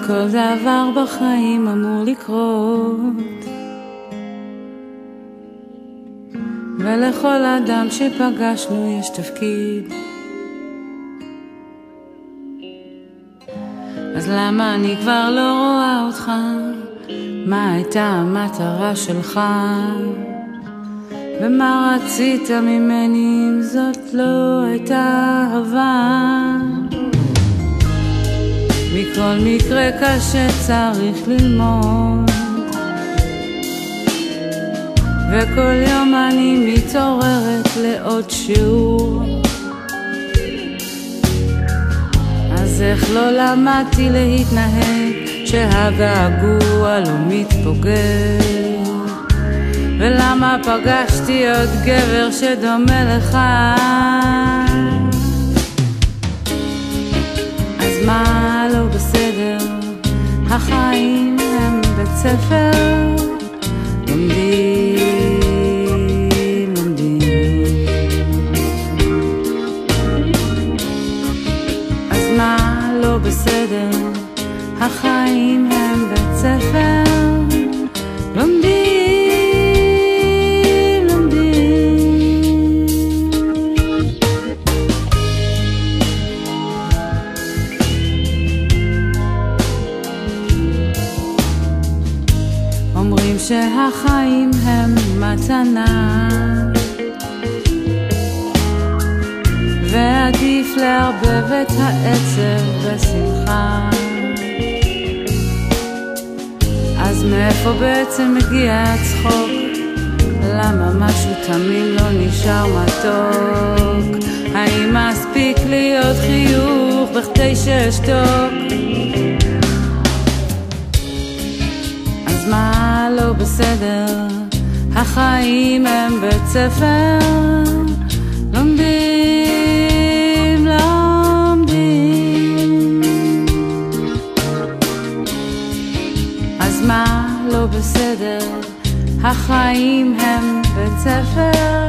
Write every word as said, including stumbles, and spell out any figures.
כל דבר בחיים אמור לקרות, ולכל אדם שפגשנו יש תפקיד. אז למה אני כבר לא רואה אותך? מה הייתה המטרה שלך? ומה רצית ממני אם זאת לא הייתה אהבה? מכל מקרה קשה צריך ללמוד, וכל יום אני מתעוררת לעוד שיעור. אז איך לא למדתי להתנהג שהגעגוע לא מתפוגג? ולמה פגשתי עוד גבר שדומה לך? אז מה לא בסדר? החיים הם בית ספר, לומדים, לומדים. אז מה לא בסדר? החיים הם בית ספר, לומדים. אומרים שהחיים הם מתנה, ועדיף לערבב את העצב בשמחה. אז מאיפה בעצם מגיע הצחוק? למה משהו תמיד לא נשאר מתוק? האם מספיק להיות חיוך בכדי שאשתוק? מה לא בסדר? החיים הם בית ספר, לומדים, לומדים. אז מה לא בסדר? החיים הם בית ספר,